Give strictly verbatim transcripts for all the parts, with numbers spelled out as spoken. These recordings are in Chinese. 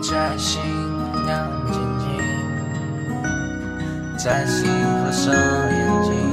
在心亮晶晶，在心合上眼睛，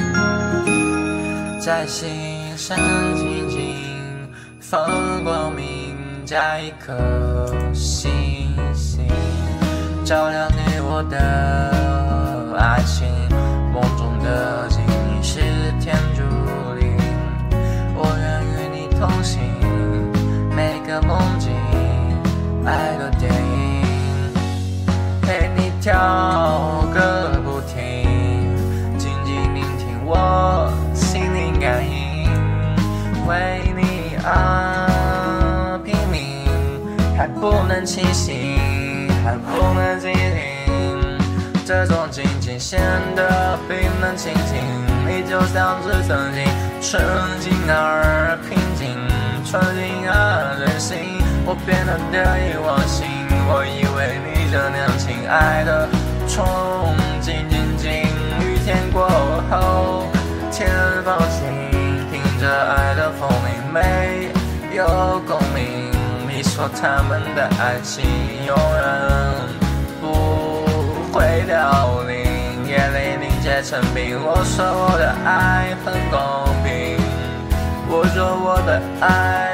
在心上静静放光明，加一颗星星，照亮你我的爱情。梦中的精灵是天注定，我愿与你同行，每个梦境爱个电影，陪你跳个不停，静静聆听我心灵感应，为你而拼命，还不能清醒，还不能静听，这种静静显得冰冷清静，你就像是曾经纯净而平静，纯净而任性，我变得得意忘形，我以为你这样亲爱的憧憬，静静雨天过后天放晴，听着爱的风铃没有共鸣，你说他们的爱情永远不会凋零，眼泪凝结成冰，我说我的爱很公平，我说我的爱